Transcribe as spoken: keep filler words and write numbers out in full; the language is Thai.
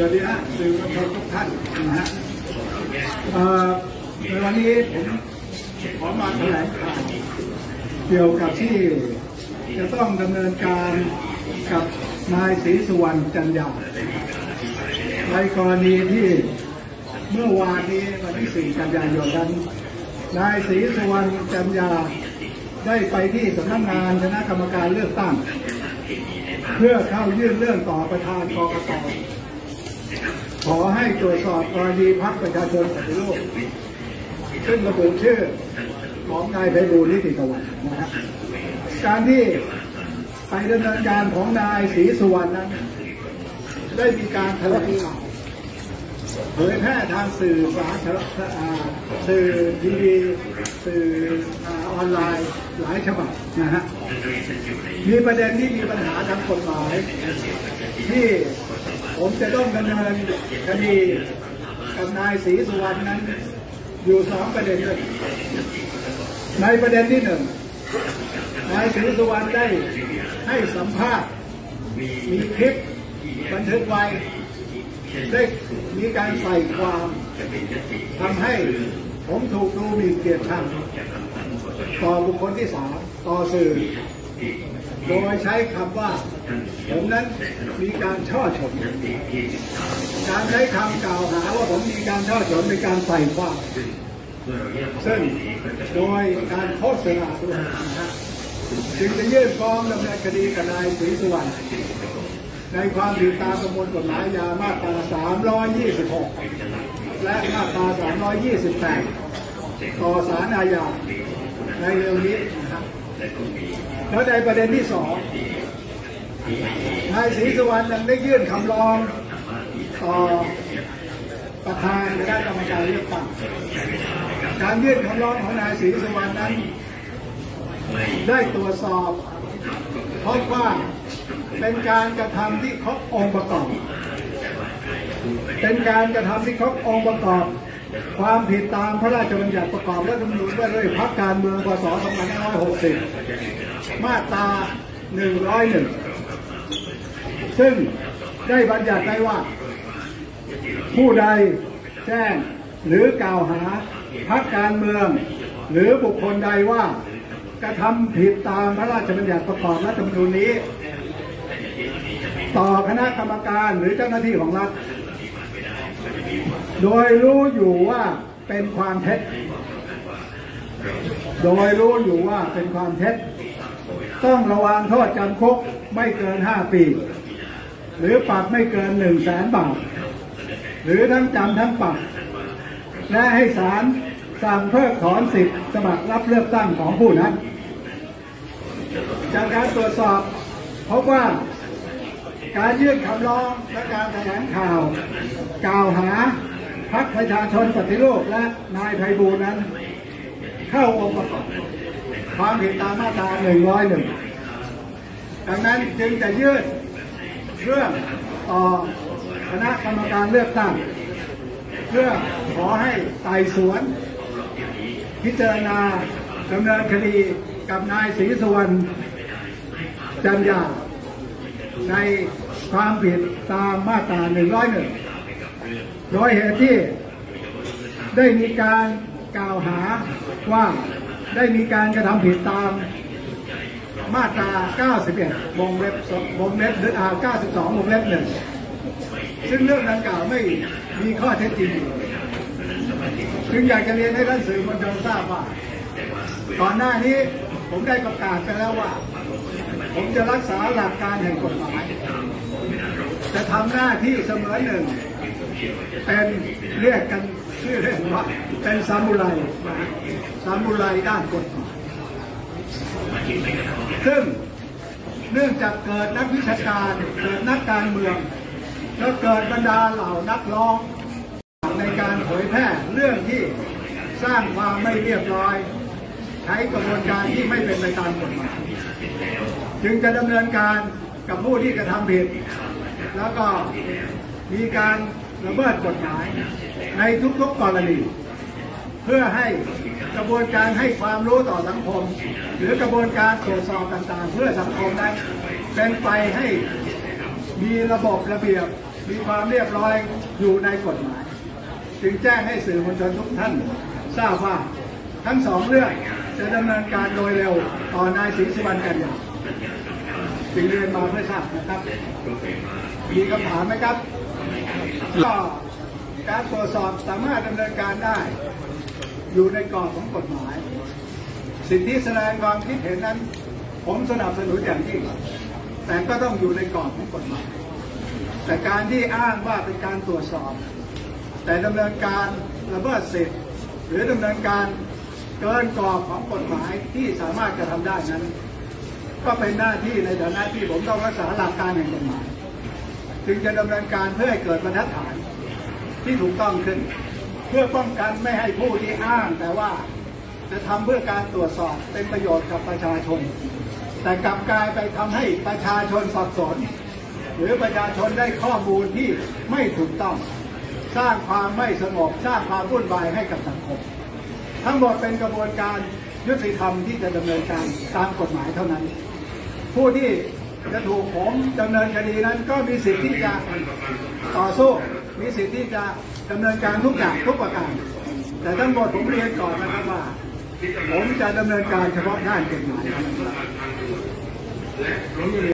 วัสดีฮะสื่อมวลชนทุกท่านนะฮะในวันนี้ผมขอมาแถลงข่าวเกี่ยวกับที่จะต้องดำเนินการกับนายศรีสุวรรณจันยาในกรณีที่เมื่อวานนี้วันที่สี่กันยายนนั้นนายศรีสุวรรณจันยาได้ไปที่สำนักงานคณะกรรมการเลือกตั้งเพื่อเข้ายื่นเรื่องต่อประธานกกต.ขอให้ตรวจสอบกรณีพรรคประชาชนปฏิรูปซึ่งระบุชื่อของนายไพบูลย์ นิติตะวันนะครับการที่ไปดำเนินการของนายศรีสุวรรณนั้นได้มีการแถลงข่าวเผยแพร่ทางสื่อสาธารณะสื่อทีวีสื่อออนไลน์หลายฉบับนะฮะมีประเด็นที่มีปัญหาทางกฎหมายที่ผมจะต้องดำเนินคดีกับนายศรีสุวรรณนั้นอยู่สองประเด็นด้วยในประเด็นที่หนึ่งนายศรีสุวรรณได้ให้สัมภาษณ์มีคลิปบันทึกไว้ได้มีการใส่ความทำให้ผมถูกดูหมิ่นเกียรติชังต่อบุคคลที่สามต่อสื่อโดยใช้คำว่าผมนั้นมีการช่อฉนการใช้คำกล่าวหาว่าผมมีการช่อฉนเป็นการใส่ความซึ่งโดยการโฆษณาด้วยนะครับจึงจะยื่นฟ้องดำเนินคดีกับนายศรีสุวรรณในความผิดตามประมวลกฎหมายยามาตราสามร้อยยี่สิบหกและมาตราสามร้อยยี่สิบแปดต่อศาลอาญาในเรื่องนี้นะครับแล้วในประเด็นที่สองนายศรีสุวรรณยังได้ยื่นคำร้องต่อประธานคณะกรรมการเลือกตั้งการยื่นคำร้องของนายศรีสุวรรณนั้นได้ตรวจสอบพบว่าเป็นการกระทำที่ครบองค์ประกอบเป็นการกระทำที่ครบองค์ประกอบความผิดตามพระราชบัญญัติประกอบรัฐธรรมนูญว่าด้วยพรรคการเมืองพ.ศ. สองพันห้าร้อยหกสิบมาตราหนึ่งร้อยเอ็ดซึ่งได้บัญญัติไว้ว่าผู้ใดแจ้งหรือกล่าวหาพรรคการเมืองหรือบุคคลใดว่ากระทำผิดตามพระราชบัญญัติประกอบรัฐธรรมนูญนี้ต่อคณะกรรมการหรือเจ้าหน้าที่ของรัฐโดยรู้อยู่ว่าเป็นความเท็จโดยรู้อยู่ว่าเป็นความเท็จต้องระวังโทษจำคุกไม่เกินห้าปีหรือปรับไม่เกินหนึ่งแสนบาทหรือทั้งจำทั้งปรับและให้ศาลสั่งเพิกถอนสิทธิ์สมัครรับเลือกตั้งของผู้นั้นจากการตรวจสอบพบว่าการยื่นคำร้องและการแถลงข่าวกล่าวหาพรรคประชาชนปฏิรูปและนายไพบูลย์นั้นเข้าองค์ประกอบความผิดตามมาตราหนึ่งร้อยเอ็ดดังนั้นจึงจะยื่นเรื่องต่อคณะกรรมการเลือกตั้งเพื่อขอให้ไต่สวนพิจารณาดำเนินคดีกับนายศรีสุวรรณจันยาในความผิดตามมาตราหนึ่งร้อยเอ็ดโดยเหตุที่ได้มีการกล่าวหาว่าได้มีการกระทำผิดตามมาตราเก้าสิบเอ็ดวงเล็บวงเล็บหรือเก้าสิบสองวงเล็บหนึ่งซึ่งเรื่องดังกล่าวไม่มีข้อเท็จจริงจึงอยากจะเรียนให้ท่านสื่อมวลชนทราบว่าก่อนหน้านี้ผมได้ประกาศไปแล้วว่าผมจะรักษาหลักการแห่งกฎหมายจะทำหน้าที่เสมือนหนึ่งเป็นเรียกกันชื่อเรียกว่าเป็นซามูไรซามูไรด้านกฎหมายซึ่งเนื่องจากเกิดนักวิชาการเกิดนักการเมืองแล้วเกิดบรรดาเหล่านักร้องในการเผยแพร่เรื่องที่สร้างความไม่เรียบร้อยใช้กระบวนการที่ไม่เป็นไปตามกฎหมายจึงจะดำเนินการกับผู้ที่กระทำผิดแล้วก็มีการละเมิดกฎหมายในทุกๆกรณีเพื่อให้กระบวนการให้ความรู้ต่อสังคมหรือกระบวนการตรวจสอบต่างๆเพื่อสังคมนั้นเป็นไปให้มีระบบระเบียบมีความเรียบร้อยอยู่ในกฎหมายจึงแจ้งให้สื่อมวลชนทุกท่านทราบว่าทั้งสองเรื่องจะดำเนินการโดยเร็วต่อนายศรีสุวรรณกันยาจึงเรียนมาเพื่อทราบนะครับมีคำถามไหมครับก็การตรวจสอบสามารถดำเนินการได้อยู่ในกรอบของกฎหมายสิทธิแสดงความคิดเห็นนั้นผมสนับสนุนอย่างยิ่งแต่ก็ต้องอยู่ในกรอบของกฎหมายแต่การที่อ้างว่าเป็นการตรวจสอบแต่ดำเนินการละเมิดสิทธิหรือดำเนินการเกินกรอบของกฎหมายที่สามารถจะทำได้นั้นก็เป็นหน้าที่ในฐานะที่ผมต้องรักษาหลักการแห่งกฎหมายจึงจะดำเนินการเพื่อให้เกิดบรรทัดฐานที่ถูกต้องขึ้นเพื่อป้องกันไม่ให้ผู้ที่อ้างแต่ว่าจะทำเพื่อการตรวจสอบเป็นประโยชน์กับประชาชนแต่กลับกลายไปทำให้ประชาชนสับสนหรือประชาชนได้ข้อมูลที่ไม่ถูกต้องสร้างความไม่สงบสร้างความวุ่นวายให้กับสังคมทั้งหมดเป็นกระบวนการยุติธรรมที่จะดำเนินการตามกฎหมายเท่านั้นผู้ที่จะถูกผมดำเนินคดีนั้นก็มีสิทธิ์ที่จะต่อสู้มีสิทธิ์ที่จะดำเนินการทุกอย่างทุกประการแต่ทั้งหมดผมเรียนก่อนนะครับว่าผมจะดำเนินการเฉพาะด้านกฎหมาย